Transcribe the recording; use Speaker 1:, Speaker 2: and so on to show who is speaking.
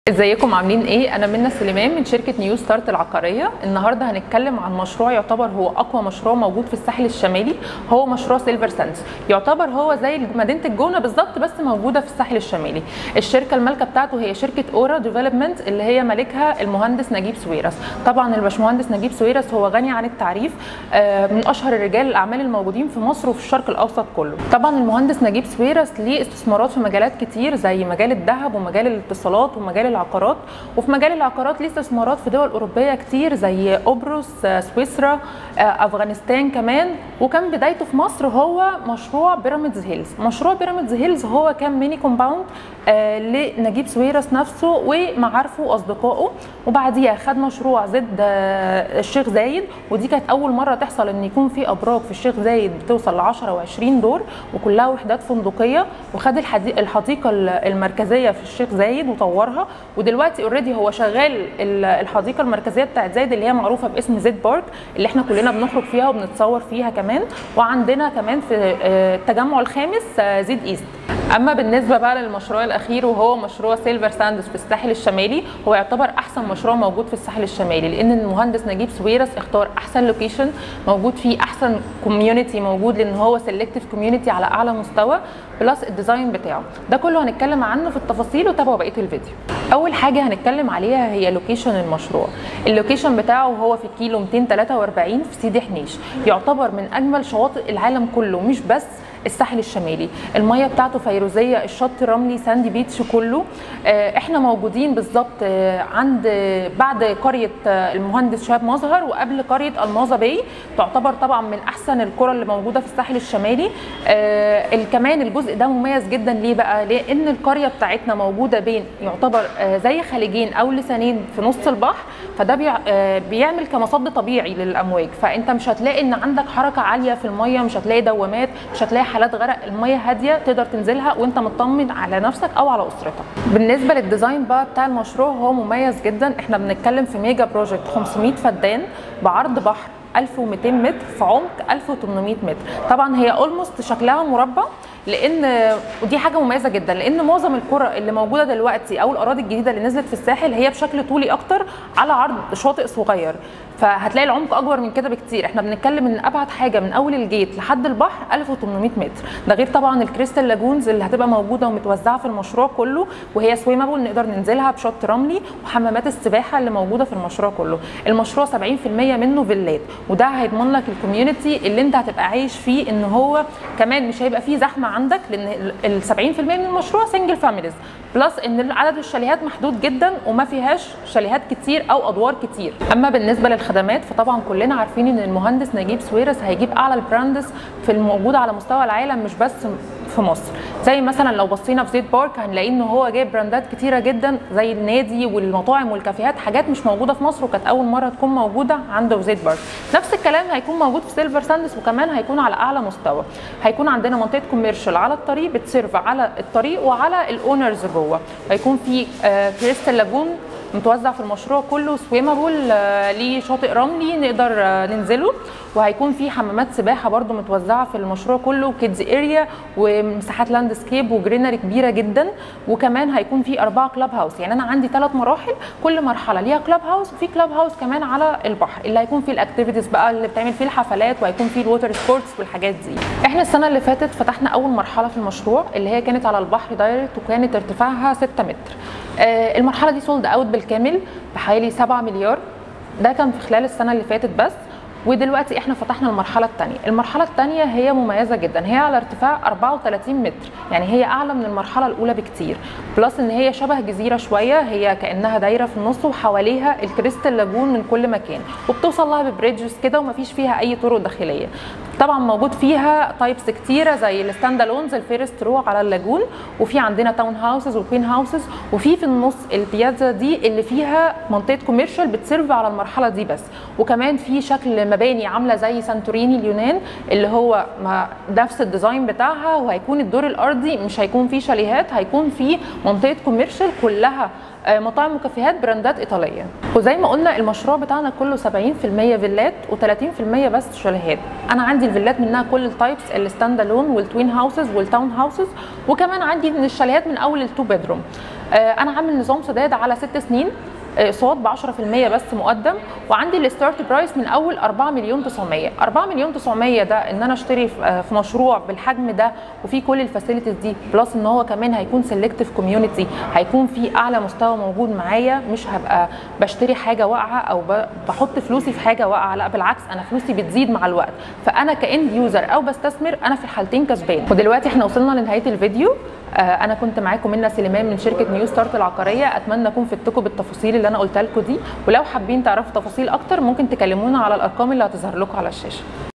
Speaker 1: ازيكم عاملين ايه؟ انا منى سليمان من شركه نيو ستارت العقاريه. النهارده هنتكلم عن مشروع يعتبر هو اقوى مشروع موجود في الساحل الشمالي، هو مشروع سيلفر ساندز. يعتبر هو زي مدينه الجونه بالظبط بس موجوده في الساحل الشمالي. الشركه المالكه بتاعته هي شركه اورا ديفلوبمنت اللي هي مالكها المهندس نجيب سويرس. طبعا الباشمهندس نجيب سويرس هو غني عن التعريف، من اشهر الرجال الاعمال الموجودين في مصر وفي الشرق الاوسط كله. طبعا المهندس نجيب سويرس ليه استثمارات في مجالات كتير زي مجال الذهب ومجال الاتصالات ومجال العقارات، وفي مجال العقارات ليه استثمارات في دول اوروبيه كتير زي قبرص، سويسرا، افغانستان كمان. وكان بدايته في مصر هو مشروع بيراميدز هيلز. مشروع بيراميدز هيلز هو كان ميني كومباوند لنجيب سويرس نفسه ومعارفه واصدقائه، وبعديها خد مشروع زد الشيخ زايد، ودي كانت اول مره تحصل ان يكون في ابراج في الشيخ زايد بتوصل ل 10 و20 دور وكلها وحدات فندقيه. وخد الحديقه المركزيه في الشيخ زايد وطورها، ودلوقتي اوريدي هو شغال الحديقه المركزيه بتاعت زايد اللي هي معروفه باسم زد بارك اللي احنا كلنا بنخرج فيها وبنتصور فيها كمان. وعندنا كمان في التجمع الخامس زد ايست. اما بالنسبه بقى للمشروع الاخير وهو مشروع سيلفر ساندز في الساحل الشمالي، هو يعتبر احسن مشروع موجود في الساحل الشمالي لان المهندس نجيب سويرس اختار احسن لوكيشن موجود فيه، احسن كوميونتي موجود لان هو سيلكتيف كوميونتي على اعلى مستوى، بلس الديزاين بتاعه. ده كله هنتكلم عنه في التفاصيل وتابعوا بقيه الفيديو. اول حاجه هنتكلم عليها هي لوكيشن المشروع. اللوكيشن بتاعه هو في كيلو 243 في سيدي حنيش، يعتبر من اجمل شواطئ العالم كله مش بس الساحل الشمالي. الميه بتاعته فيروزيه، الشط رملي ساندي بيتش كله. احنا موجودين بالظبط عند بعد قريه المهندس شهاب مظهر وقبل قريه الماظه باي، تعتبر طبعا من احسن القرى اللي موجوده في الساحل الشمالي. كمان الجزء ده مميز جدا ليه بقى؟ لان القريه بتاعتنا موجوده بين يعتبر زي خليجين او لسانين في نص البحر، فده بيعمل كمصد طبيعي للامواج، فانت مش هتلاقي ان عندك حركه عاليه في الميه، مش هتلاقي دوامات، مش هتلاقي حالات غرق. الميه هاديه تقدر تنزلها وانت مطمن على نفسك او على اسرتك. بالنسبه للديزاين بقى بتاع المشروع هو مميز جدا. احنا بنتكلم في ميجا بروجكت 500 فدان بعرض بحر 1200 متر في عمق 1800 متر. طبعا هي اولموست شكلها مربع، لان ودي حاجه مميزه جدا لان معظم القرى اللي موجوده دلوقتي او الاراضي الجديده اللي نزلت في الساحل هي بشكل طولي اكتر على عرض شاطئ صغير، فهتلاقي العمق اكبر من كده بكتير. احنا بنتكلم ان ابعد حاجه من اول الجيت لحد البحر 1800 متر، ده غير طبعا الكريستال لاجونز اللي هتبقى موجوده ومتوزعه في المشروع كله، وهي سويمابل نقدر ننزلها بشط رملي، وحمامات السباحه اللي موجوده في المشروع كله. المشروع 70% منه فيلات، وده هيضمن لك الكوميونتي اللي انت هتبقى عايش فيه، ان هو كمان مش هيبقى فيه زحمه عندك لان ال 70% من المشروع سنجل فاميليز، بلس ان عدد الشاليهات محدود جدا وما فيهاش شاليهات كتير او ادوار كتير. اما بالنسبه للخدمات فطبعا كلنا عارفين ان المهندس نجيب سويرس هيجيب اعلى البراندز في الموجوده على مستوى العالم مش بس في مصر. زي مثلا لو بصينا في زيت بارك هنلاقي ان هو جايب براندات كتيره جدا زي النادي والمطاعم والكافيهات، حاجات مش موجوده في مصر وكانت اول مره تكون موجوده عنده في زيت بارك. نفس الكلام هيكون موجود في سيلفر ساندز وكمان هيكون على اعلى مستوى. هيكون عندنا منطقه كوميرشال على الطريق بتسيرف على الطريق وعلى الاونرز جوه. هيكون في كريستال لاجون متوزع في المشروع كله، سويمابل ليه شاطئ رملي نقدر ننزله، وهيكون في حمامات سباحه برده متوزعه في المشروع كله، كيدز اريا ومساحات لاندسكيب وجرينري كبيره جدا. وكمان هيكون في 4 كلاب هاوس، يعني انا عندي 3 مراحل كل مرحله ليها كلاب هاوس، وفي كلاب هاوس كمان على البحر اللي هيكون فيه الاكتيفيتيز بقى اللي بتعمل فيه الحفلات، وهيكون فيه الووتر سبورتس والحاجات دي. احنا السنه اللي فاتت فتحنا اول مرحله في المشروع اللي هي كانت على البحر دايركت وكانت ارتفاعها 6 متر. المرحله دي سولد اوت بالكامل بحوالي 7 مليار، ده كان في خلال السنه اللي فاتت بس. ودلوقتي احنا فتحنا المرحله الثانيه. المرحله الثانيه هي مميزه جدا، هي على ارتفاع 34 متر، يعني هي اعلى من المرحله الاولى بكتير، بلس ان هي شبه جزيره شويه، هي كانها دايره في النص وحواليها الكريستال لاجون من كل مكان، وبتوصل لها ببريدجز كده ومفيش فيها اي طرق داخليه. طبعا موجود فيها تايبس كتيره زي الستاند الونز، الفيرست رو على اللاجون، وفي عندنا تاون هاوسز وكوين هاوسز، وفي النص البيازا دي اللي فيها منطقه كوميرشال بتسيرف على المرحله دي بس. وكمان في شكل مباني عامله زي سانتوريني اليونان اللي هو نفس الديزاين بتاعها، وهيكون الدور الارضي مش هيكون فيه شاليهات، هيكون فيه منطقه كوميرشال كلها مطاعم وكافيهات براندات ايطاليه. وزي ما قلنا المشروع بتاعنا كله 70% فيلات و30% بس شاليهات. انا عندي الفيلات منها كل التايبس، الستاند الون والتوين هاوسز والتاون هاوسز، وكمان عندي من الشاليهات من اول ال2 بيدروم. انا عامل نظام سداد على 6 سنين صوت ب 10% بس مقدم، وعندي الستارت برايس من اول 4,900,000. 4,900,000 ده ان انا اشتري في مشروع بالحجم ده وفي كل الفاسيلتيز دي، بلس ان هو كمان هيكون سيلكتيف كوميونتي، هيكون في اعلى مستوى موجود معايا، مش هبقى بشتري حاجه واقعه او بحط فلوسي في حاجه واقعه، لا بالعكس انا فلوسي بتزيد مع الوقت. فانا كاند يوزر او بستثمر انا في الحالتين كسبان. ودلوقتي احنا وصلنا لنهايه الفيديو. انا كنت معاكم منى سليمان من شركه نيو ستارت العقاريه. اتمنى اكون فدتكم بالتفاصيل اللي انا قلتها لكم دي، ولو حابين تعرفوا تفاصيل اكتر ممكن تكلمونا على الارقام اللي هتظهر لكم على الشاشه.